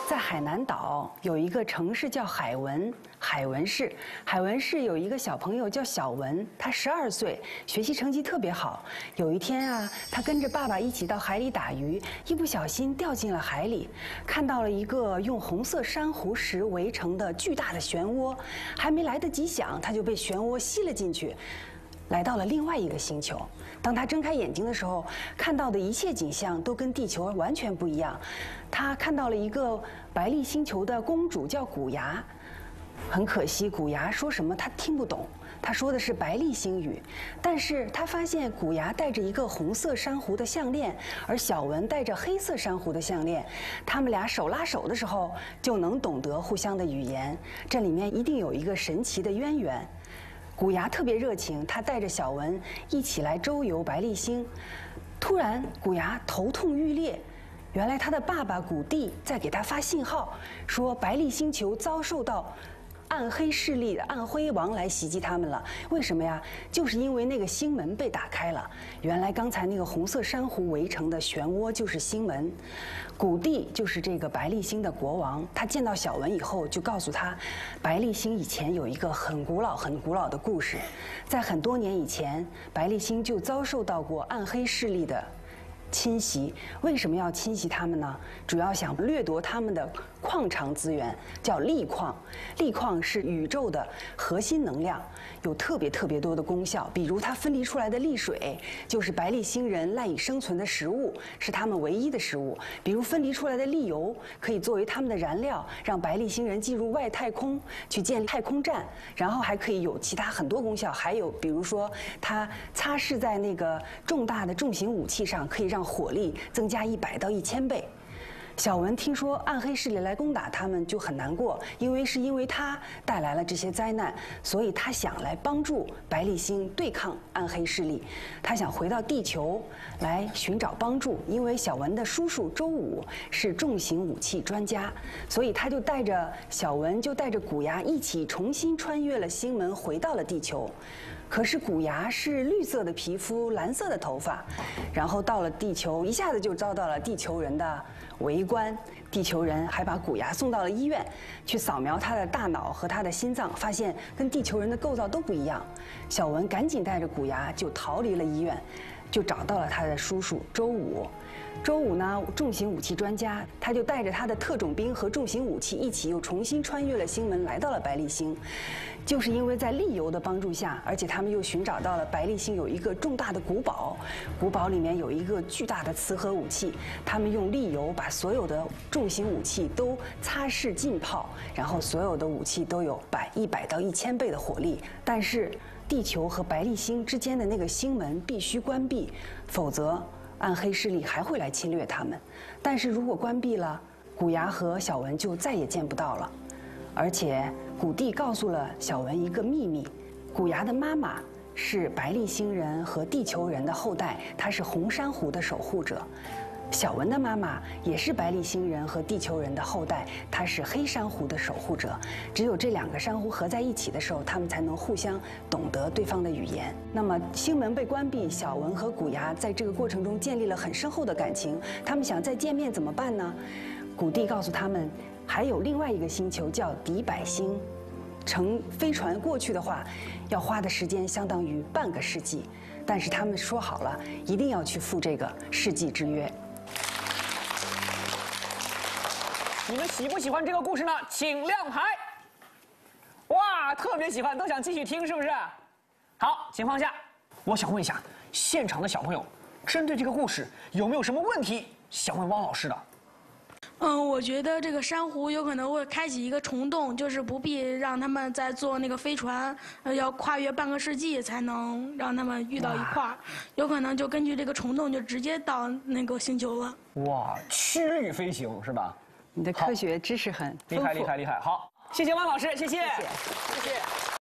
在海南岛有一个城市叫海文市。海文市有一个小朋友叫小文，他12岁，学习成绩特别好。有一天啊，他跟着爸爸一起到海里打鱼，一不小心掉进了海里，看到了一个用红色珊瑚石围成的巨大的漩涡，还没来得及想，他就被漩涡吸了进去。 来到了另外一个星球。当他睁开眼睛的时候，看到的一切景象都跟地球完全不一样。他看到了一个白丽星球的公主，叫古牙。很可惜，古牙说什么他听不懂，他说的是白丽星语。但是他发现古牙戴着一个红色珊瑚的项链，而小文戴着黑色珊瑚的项链。他们俩手拉手的时候，就能懂得互相的语言。这里面一定有一个神奇的渊源。 古牙特别热情，他带着小文一起来周游白丽星。突然，古牙头痛欲裂，原来他的爸爸古蒂在给他发信号，说白丽星球遭受到暗黑势力的暗灰王来袭击他们了。为什么呀？就是因为那个星门被打开了。原来刚才那个红色珊瑚围成的漩涡就是星门。 古蒂就是这个白丽星的国王，他见到小文以后，就告诉他，白丽星以前有一个很古老的故事，在很多年以前，白丽星就遭受到过暗黑势力的侵袭。为什么要侵袭他们呢？主要想掠夺他们的矿场资源，叫力矿。力矿是宇宙的核心能量，有特别多的功效。比如它分离出来的力水，就是白丽星人赖以生存的食物，是他们唯一的食物。比如分离出来的力油，可以作为他们的燃料，让白丽星人进入外太空去建立太空站。然后还可以有其他很多功效，还有比如说它擦拭在那个重大的重型武器上，可以让火力增加100到1000倍。 小文听说暗黑势力来攻打他们，就很难过，因为他带来了这些灾难，所以他想来帮助白丽星对抗暗黑势力。他想回到地球来寻找帮助，因为小文的叔叔周武是重型武器专家，所以他就带着小文，就带着古牙一起重新穿越了星门，回到了地球。 可是古牙是绿色的皮肤，蓝色的头发，然后到了地球，一下子就遭到了地球人的围观。地球人还把古牙送到了医院，去扫描他的大脑和他的心脏，发现跟地球人的构造都不一样。小文赶紧带着古牙就逃离了医院，就找到了他的叔叔周武。 周武呢，重型武器专家，他就带着他的特种兵和重型武器一起又重新穿越了星门，来到了白丽星。就是因为在力游的帮助下，而且他们又寻找到了白丽星有一个重大的古堡，古堡里面有一个巨大的磁核武器，他们用力游把所有的重型武器都擦拭浸泡，然后所有的武器都有100到1000倍的火力。但是地球和白丽星之间的那个星门必须关闭，否则 暗黑势力还会来侵略他们，但是如果关闭了，古牙和小文就再也见不到了。而且古蒂告诉了小文一个秘密：古牙的妈妈是白丽星人和地球人的后代，她是红珊瑚的守护者。 小文的妈妈也是白丽星人和地球人的后代，她是黑珊瑚的守护者。只有这2个珊瑚合在一起的时候，他们才能互相懂得对方的语言。那么星门被关闭，小文和古牙在这个过程中建立了很深厚的感情。他们想再见面怎么办呢？古蒂告诉他们，还有另外一个星球叫迪百星，乘飞船过去的话，要花的时间相当于半个世纪。但是他们说好了，一定要去赴这个世纪之约。 你们喜不喜欢这个故事呢？请亮牌。哇，特别喜欢，都想继续听，是不是？好，情况下，我想问一下现场的小朋友，针对这个故事有没有什么问题想问汪老师的？ 我觉得这个珊瑚有可能会开启一个虫洞，就是不必让他们再坐那个飞船，要跨越半个世纪才能让他们遇到一块儿，有可能就根据这个虫洞就直接到那个星球了。 哇，区域飞行是吧？ 你的科学知识很丰富， 厉害！好，谢谢汪老师，谢谢。